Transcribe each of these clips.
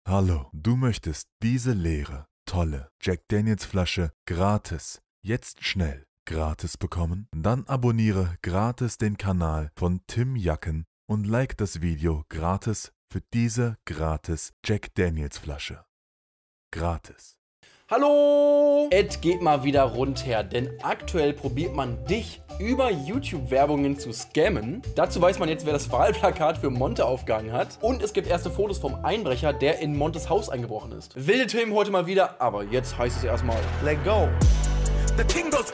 Hallo, du möchtest diese leere, tolle Jack Daniels Flasche gratis, jetzt schnell gratis bekommen? Dann abonniere gratis den Kanal von Tim Jacken und like das Video gratis für diese gratis Jack Daniels Flasche. Gratis. Hallo! Es geht mal wieder runter, denn aktuell probiert man dich über YouTube-Werbungen zu scammen. Dazu weiß man jetzt, wer das Wahlplakat für Monte aufgehangen hat. Und es gibt erste Fotos vom Einbrecher, der in Montes Haus eingebrochen ist. Wilde Themen heute mal wieder, aber jetzt heißt es erstmal Let go! The thing goes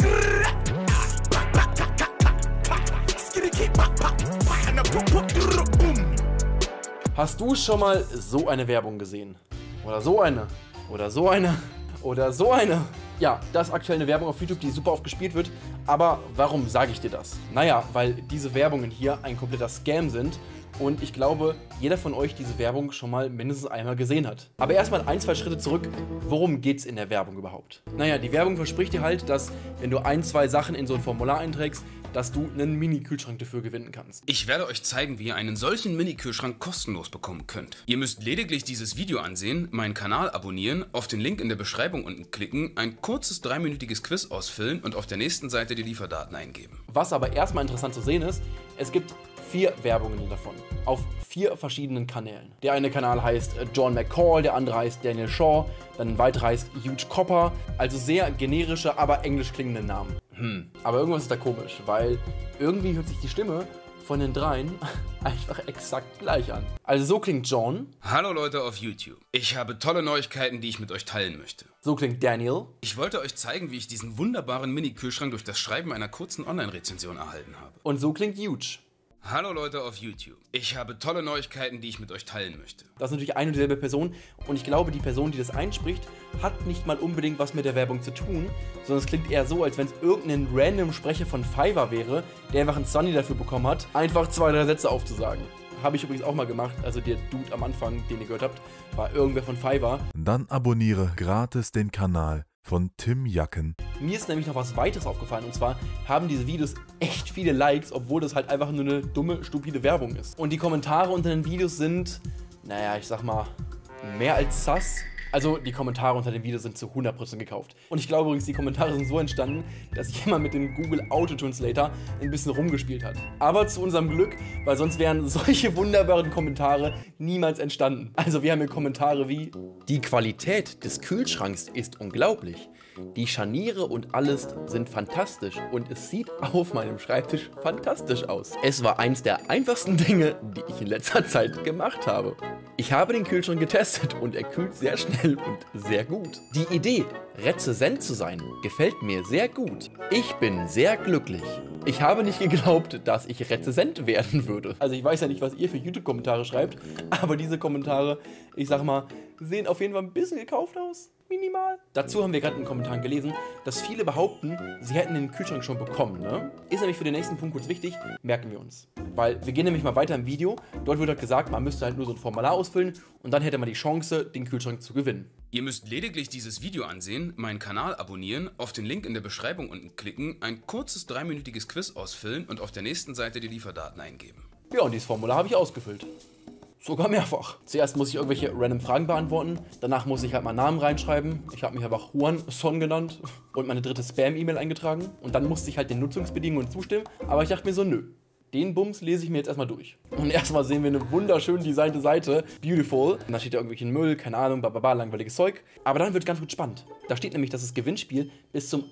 Hast du schon mal so eine Werbung gesehen? Oder so eine? Oder so eine? Oder so eine. Ja, das ist aktuell eine Werbung auf YouTube, die super oft gespielt wird. Aber warum sage ich dir das? Naja, weil diese Werbungen hier ein kompletter Scam sind. Und ich glaube, jeder von euch diese Werbung schon mal mindestens einmal gesehen hat. Aber erstmal ein, zwei Schritte zurück. Worum geht's in der Werbung überhaupt? Naja, die Werbung verspricht dir halt, dass wenn du ein, zwei Sachen in so ein Formular einträgst, dass du einen Mini-Kühlschrank dafür gewinnen kannst. Ich werde euch zeigen, wie ihr einen solchen Mini-Kühlschrank kostenlos bekommen könnt. Ihr müsst lediglich dieses Video ansehen, meinen Kanal abonnieren, auf den Link in der Beschreibung unten klicken, ein kurzes 3-minütiges Quiz ausfüllen und auf der nächsten Seite die Lieferdaten eingeben. Was aber erstmal interessant zu sehen ist, es gibt 4 Werbungen davon, auf 4 verschiedenen Kanälen. Der eine Kanal heißt John McCall, der andere heißt Daniel Shaw, dann ein weiterer heißt Huge Copper, also sehr generische, aber englisch klingende Namen. Aber irgendwas ist da komisch, weil irgendwie hört sich die Stimme von den dreien einfach exakt gleich an. Also so klingt John. Hallo Leute auf YouTube. Ich habe tolle Neuigkeiten, die ich mit euch teilen möchte. So klingt Daniel. Ich wollte euch zeigen, wie ich diesen wunderbaren Mini-Kühlschrank durch das Schreiben einer kurzen Online-Rezension erhalten habe. Und so klingt Huge. Hallo Leute auf YouTube. Ich habe tolle Neuigkeiten, die ich mit euch teilen möchte. Das ist natürlich eine und dieselbe Person und ich glaube, die Person, die das einspricht, hat nicht mal unbedingt was mit der Werbung zu tun, sondern es klingt eher so, als wenn es irgendein random Sprecher von Fiverr wäre, der einfach einen Sunny dafür bekommen hat, einfach 2, 3 Sätze aufzusagen. Habe ich übrigens auch mal gemacht, also der Dude am Anfang, den ihr gehört habt, war irgendwer von Fiverr. Dann abonniere gratis den Kanal von Tim Jacken. Mir ist nämlich noch was weiteres aufgefallen und zwar haben diese Videos echt viele Likes, obwohl das halt einfach nur eine dumme, stupide Werbung ist. Und die Kommentare unter den Videos sind, naja, ich sag mal, mehr als sus. Also die Kommentare unter den Videos sind zu 100% gekauft. Und ich glaube übrigens, die Kommentare sind so entstanden, dass jemand mit dem Google Auto Translator ein bisschen rumgespielt hat. Aber zu unserem Glück, weil sonst wären solche wunderbaren Kommentare niemals entstanden. Also wir haben hier Kommentare wie: Die Qualität des Kühlschranks ist unglaublich. Die Scharniere und alles sind fantastisch und es sieht auf meinem Schreibtisch fantastisch aus. Es war eins der einfachsten Dinge, die ich in letzter Zeit gemacht habe. Ich habe den Kühlschrank getestet und er kühlt sehr schnell und sehr gut. Die Idee, Rezensent zu sein, gefällt mir sehr gut. Ich bin sehr glücklich. Ich habe nicht geglaubt, dass ich Rezensent werden würde. Also ich weiß ja nicht, was ihr für YouTube-Kommentare schreibt, aber diese Kommentare, ich sag mal, sehen auf jeden Fall ein bisschen gekauft aus. Minimal. Dazu haben wir gerade in den Kommentaren gelesen, dass viele behaupten, sie hätten den Kühlschrank schon bekommen, ne? Ist nämlich für den nächsten Punkt kurz wichtig, merken wir uns. Weil wir gehen nämlich mal weiter im Video, dort wird halt gesagt, man müsste halt nur so ein Formular ausfüllen und dann hätte man die Chance, den Kühlschrank zu gewinnen. Ihr müsst lediglich dieses Video ansehen, meinen Kanal abonnieren, auf den Link in der Beschreibung unten klicken, ein kurzes 3-minütiges Quiz ausfüllen und auf der nächsten Seite die Lieferdaten eingeben. Ja, und dieses Formular habe ich ausgefüllt. Sogar mehrfach. Zuerst muss ich irgendwelche random Fragen beantworten, danach muss ich halt meinen Namen reinschreiben. Ich habe mich einfach Juan Son genannt und meine dritte Spam-E-Mail eingetragen. Und dann musste ich halt den Nutzungsbedingungen zustimmen, aber ich dachte mir so, nö. Den Bums lese ich mir jetzt erstmal durch. Und erstmal sehen wir eine wunderschön designte Seite. Beautiful. Und da steht da irgendwelchen Müll, keine Ahnung, bababa, langweiliges Zeug. Aber dann wird ganz gut spannend. Da steht nämlich, dass das Gewinnspiel bis zum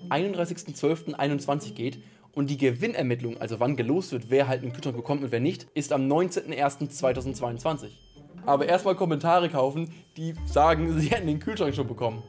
31.12.21 geht. Und die Gewinnermittlung, also wann gelost wird, wer halt einen Kühlschrank bekommt und wer nicht, ist am 19.01.2022. Aber erstmal Kommentare kaufen, die sagen, sie hätten den Kühlschrank schon bekommen.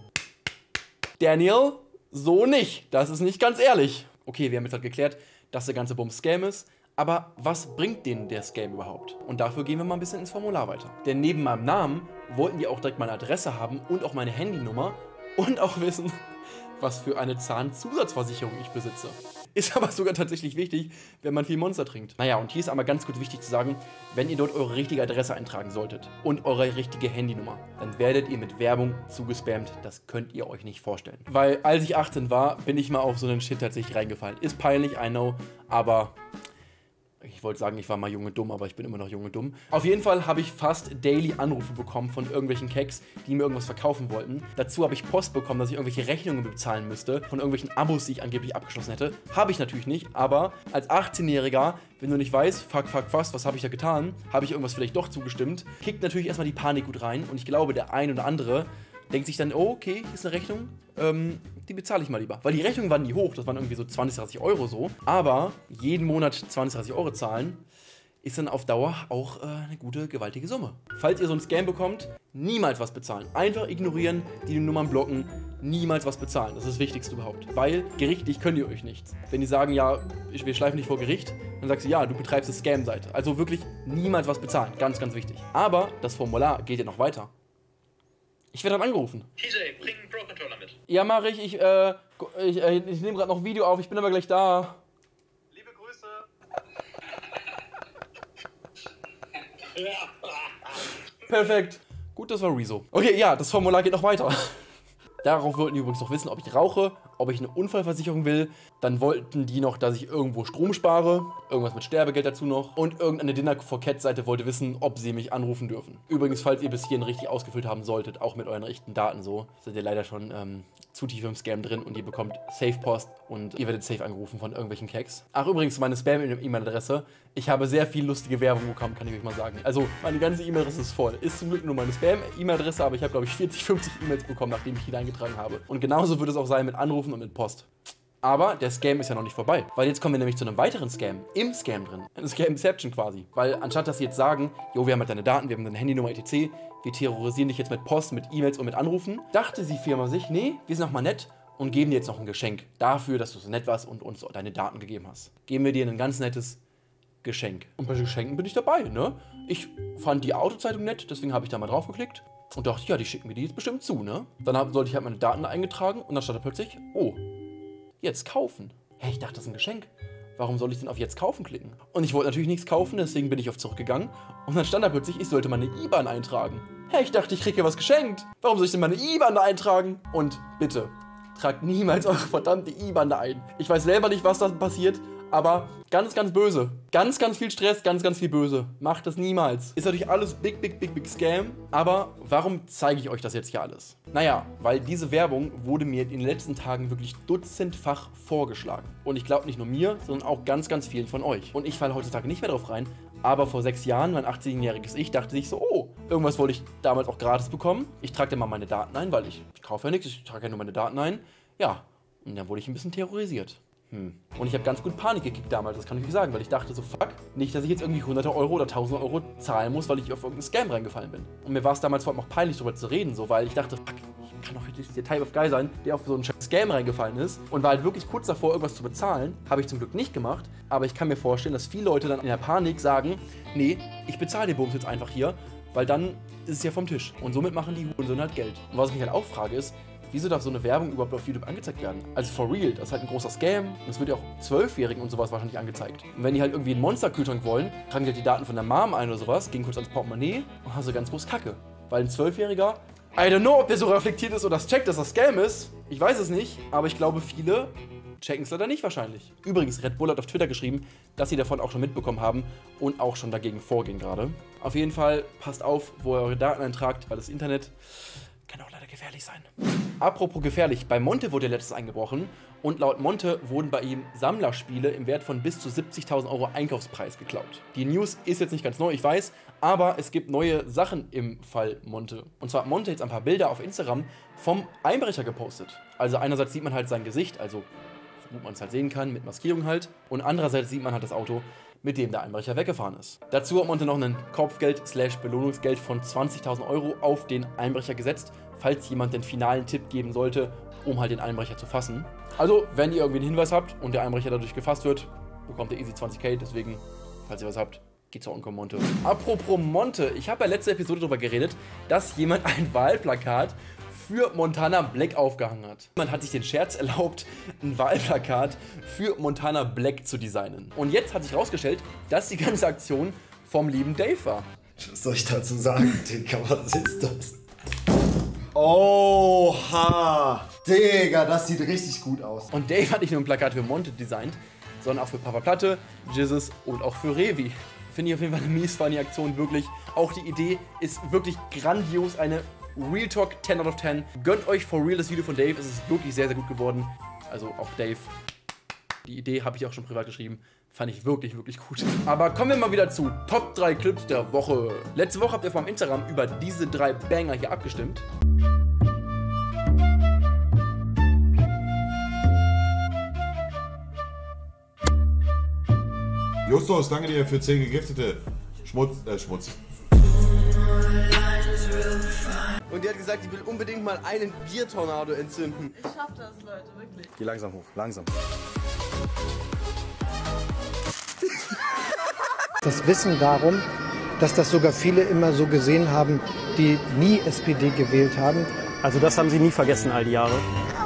Daniel, so nicht. Das ist nicht ganz ehrlich. Okay, wir haben jetzt halt geklärt, dass der ganze Bums Scam ist. Aber was bringt denen der Scam überhaupt? Und dafür gehen wir mal ein bisschen ins Formular weiter. Denn neben meinem Namen wollten die auch direkt meine Adresse haben und auch meine Handynummer und auch wissen, was für eine Zahnzusatzversicherung ich besitze. Ist aber sogar tatsächlich wichtig, wenn man viel Monster trinkt. Naja, und hier ist einmal ganz kurz wichtig zu sagen, wenn ihr dort eure richtige Adresse eintragen solltet und eure richtige Handynummer, dann werdet ihr mit Werbung zugespammt. Das könnt ihr euch nicht vorstellen. Weil als ich 18 war, bin ich mal auf so einen Shit tatsächlich reingefallen. Ist peinlich, I know, aber wollte sagen, ich war mal jung und dumm, aber ich bin immer noch jung und dumm. Auf jeden Fall habe ich fast daily Anrufe bekommen von irgendwelchen Keks, die mir irgendwas verkaufen wollten. Dazu habe ich Post bekommen, dass ich irgendwelche Rechnungen bezahlen müsste von irgendwelchen Abos, die ich angeblich abgeschlossen hätte. Habe ich natürlich nicht, aber als 18-Jähriger, wenn du nicht weißt, fuck, was habe ich da getan, habe ich irgendwas vielleicht doch zugestimmt, kickt natürlich erstmal die Panik gut rein und ich glaube, der ein oder andere denkt sich dann, oh, okay, hier ist eine Rechnung, die bezahle ich mal lieber. Weil die Rechnungen waren nie hoch, das waren irgendwie so 20, 30 Euro so. Aber jeden Monat 20, 30 Euro zahlen, ist dann auf Dauer auch eine gute, gewaltige Summe. Falls ihr so einen Scam bekommt, niemals was bezahlen. Einfach ignorieren, die Nummern blocken, niemals was bezahlen. Das ist das Wichtigste überhaupt. Weil gerichtlich könnt ihr euch nichts. Wenn die sagen, ja, wir schleifen dich vor Gericht, dann sagst du, ja, du betreibst eine Scam-Seite. Also wirklich niemals was bezahlen. Ganz, ganz wichtig. Aber das Formular geht ja noch weiter. Ich werde dann angerufen. TJ, bring einen Pro-Controller mit. Ja, mache ich. Ich nehme gerade noch ein Video auf. Ich bin aber gleich da. Liebe Grüße. Perfekt. Gut, das war Rezo. Okay, ja, das Formular geht noch weiter. Darauf wollten die übrigens noch wissen, ob ich rauche, ob ich eine Unfallversicherung will. Dann wollten die noch, dass ich irgendwo Strom spare. Irgendwas mit Sterbegeld dazu noch. Und irgendeine Dinner-for-Cat-Seite wollte wissen, ob sie mich anrufen dürfen. Übrigens, falls ihr bis hierhin richtig ausgefüllt haben solltet, auch mit euren richtigen Daten so, seid ihr leider schon zu tief im Scam drin und ihr bekommt Safe-Post und ihr werdet safe angerufen von irgendwelchen Keks. Ach, übrigens, meine Spam-E-Mail-Adresse. Ich habe sehr viel lustige Werbung bekommen, kann ich euch mal sagen. Also, meine ganze E-Mail-Adresse ist voll. Ist zum Glück nur meine Spam-E-Mail-Adresse, aber ich habe, glaube ich, 40, 50 E-Mails bekommen, nachdem ich die eingetragen habe. Und genauso wird es auch sein mit Anrufen und mit Post. Aber der Scam ist ja noch nicht vorbei, weil jetzt kommen wir nämlich zu einem weiteren Scam, im Scam drin. Eine Scam-Inception quasi. Weil anstatt, dass sie jetzt sagen, jo, wir haben halt deine Daten, wir haben deine Handynummer etc., wir terrorisieren dich jetzt mit Post, mit E-Mails und mit Anrufen, dachte die Firma sich, nee, wir sind noch mal nett und geben dir jetzt noch ein Geschenk dafür, dass du so nett warst und uns deine Daten gegeben hast. Geben wir dir ein ganz nettes Geschenk. Und bei Geschenken bin ich dabei, ne? Ich fand die Autozeitung nett, deswegen habe ich da mal drauf geklickt und dachte, ja, die schicken mir die jetzt bestimmt zu, ne? Dann sollte ich halt meine Daten eingetragen und dann stand da plötzlich, oh, jetzt kaufen. Hä, ich dachte, das ist ein Geschenk. Warum soll ich denn auf jetzt kaufen klicken? Und ich wollte natürlich nichts kaufen, deswegen bin ich auf zurückgegangen. Und dann stand da plötzlich, ich sollte meine IBAN eintragen. Hä, ich dachte, ich kriege hier was geschenkt. Warum soll ich denn meine IBAN da eintragen? Und bitte, tragt niemals eure verdammte IBAN da ein. Ich weiß selber nicht, was da passiert, aber ganz, ganz böse. Ganz, ganz viel Stress, ganz, ganz viel böse. Macht das niemals. Ist natürlich alles big Scam. Aber warum zeige ich euch das jetzt hier alles? Naja, weil diese Werbung wurde mir in den letzten Tagen wirklich dutzendfach vorgeschlagen. Und ich glaube nicht nur mir, sondern auch ganz, ganz vielen von euch. Und ich falle heutzutage nicht mehr drauf rein. Aber vor 6 Jahren, mein 18-jähriges Ich, dachte sich so, oh, irgendwas wollte ich damals auch gratis bekommen. Ich trage dann mal meine Daten ein, weil ich kaufe ja nichts, ich trage ja nur meine Daten ein. Ja, und dann wurde ich ein bisschen terrorisiert. Und ich habe ganz gut Panik gekriegt damals, das kann ich nicht sagen, weil ich dachte so, fuck, nicht, dass ich jetzt irgendwie 100 Euro oder 1000 Euro zahlen muss, weil ich auf irgendeinen Scam reingefallen bin. Und mir war es damals vor allem auch peinlich, darüber zu reden, so, weil ich dachte, fuck, ich kann doch nicht der Type of Guy sein, der auf so einen Scam reingefallen ist und war halt wirklich kurz davor, irgendwas zu bezahlen. Habe ich zum Glück nicht gemacht, aber ich kann mir vorstellen, dass viele Leute dann in der Panik sagen, nee, ich bezahle den Bums jetzt einfach hier, weil dann ist es ja vom Tisch. Und somit machen die Hurensöhne halt Geld. Und was ich mich halt auch frage ist, wieso darf so eine Werbung überhaupt auf YouTube angezeigt werden? Also for real, das ist halt ein großer Scam. Und das wird ja auch 12-Jährigen und sowas wahrscheinlich angezeigt. Und wenn die halt irgendwie einen Monsterkühlschrank wollen, tragen die halt die Daten von der Mom ein oder sowas, gehen kurz ans Portemonnaie und haben so ganz groß Kacke. Weil ein 12-Jähriger, I don't know, ob der so reflektiert ist oder das checkt, dass das Scam ist. Ich weiß es nicht, aber ich glaube, viele checken es leider nicht wahrscheinlich. Übrigens, Red Bull hat auf Twitter geschrieben, dass sie davon auch schon mitbekommen haben und auch schon dagegen vorgehen gerade. Auf jeden Fall, passt auf, wo ihr eure Daten eintragt, weil das Internet kann auch leider gefährlich sein. Apropos gefährlich, bei Monte wurde letztes eingebrochen und laut Monte wurden bei ihm Sammlerspiele im Wert von bis zu 70.000 Euro Einkaufspreis geklaut. Die News ist jetzt nicht ganz neu, ich weiß, aber es gibt neue Sachen im Fall Monte. Und zwar hat Monte jetzt ein paar Bilder auf Instagram vom Einbrecher gepostet. Also einerseits sieht man halt sein Gesicht, also so gut man es halt sehen kann, mit Maskierung halt. Und andererseits sieht man halt das Auto, mit dem der Einbrecher weggefahren ist. Dazu hat Monte noch ein Kopfgeld/Belohnungsgeld von 20.000 Euro auf den Einbrecher gesetzt, falls jemand den finalen Tipp geben sollte, um halt den Einbrecher zu fassen. Also, wenn ihr irgendwie einen Hinweis habt und der Einbrecher dadurch gefasst wird, bekommt ihr easy 20.000, deswegen, falls ihr was habt, geht zu Onkel Monte. Apropos Monte, ich habe ja letzte Episode darüber geredet, dass jemand ein Wahlplakat für Montana Black aufgehangen hat. Man hat sich den Scherz erlaubt, ein Wahlplakat für Montana Black zu designen. Und jetzt hat sich herausgestellt, dass die ganze Aktion vom lieben Dave war. Was soll ich dazu sagen, Digga? Was ist das? Oha! Digga, das sieht richtig gut aus. Und Dave hat nicht nur ein Plakat für Monte designt, sondern auch für Papa Platte, Jizzes und auch für Revi. Finde ich auf jeden Fall eine mies funny Aktion, wirklich. Auch die Idee ist wirklich grandios, eine Real Talk 10 out of 10. Gönnt euch for real das Video von Dave, es ist wirklich sehr, sehr gut geworden. Also auch Dave, die Idee habe ich auch schon privat geschrieben. Fand ich wirklich, wirklich gut. Aber kommen wir mal wieder zu Top 3 Clips der Woche. Letzte Woche habt ihr vom Instagram über diese 3 Banger hier abgestimmt. Justus, danke dir für 10 Gegiftete. Schmutz. Und die hat gesagt, die will unbedingt mal einen Biertornado entzünden. Ich schaff das, Leute, wirklich. Geh langsam hoch, langsam. Das Wissen darum, dass das sogar viele immer so gesehen haben, die nie SPD gewählt haben. Also das haben sie nie vergessen all die Jahre.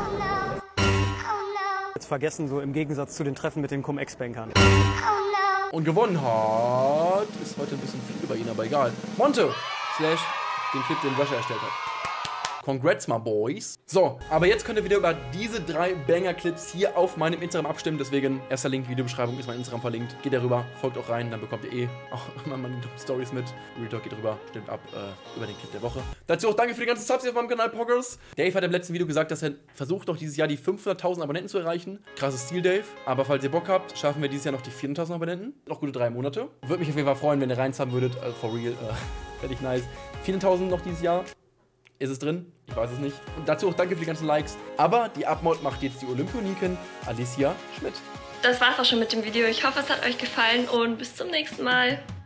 Jetzt vergessen so im Gegensatz zu den Treffen mit den Cum-Ex-Bankern. Und gewonnen hat, ist heute ein bisschen viel bei ihnen, aber egal. Monte / den Clip, den Russia erstellt hat. Congrats, my boys. So, aber jetzt könnt ihr wieder über diese 3 Banger-Clips hier auf meinem Instagram abstimmen. Deswegen, erster Link, Videobeschreibung, ist mein Instagram verlinkt. Geht darüber, folgt auch rein, dann bekommt ihr auch immer meine Stories mit. Real Talk geht rüber, stimmt ab über den Clip der Woche. Dazu auch danke für die ganzen Subs hier auf meinem Kanal, Poggers. Dave hat im letzten Video gesagt, dass er versucht, noch dieses Jahr die 500.000 Abonnenten zu erreichen. Krasses Ziel, Dave. Aber falls ihr Bock habt, schaffen wir dieses Jahr noch die 400.000 Abonnenten. Noch gute 3 Monate. Würde mich auf jeden Fall freuen, wenn ihr reinzahlen würdet. For real, fände ich nice. 400.000 noch dieses Jahr. Ist es drin? Ich weiß es nicht. Und dazu auch danke für die ganzen Likes. Aber die Abmod macht jetzt die Olympioniken Alicia Schmidt. Das war's auch schon mit dem Video. Ich hoffe, es hat euch gefallen und bis zum nächsten Mal.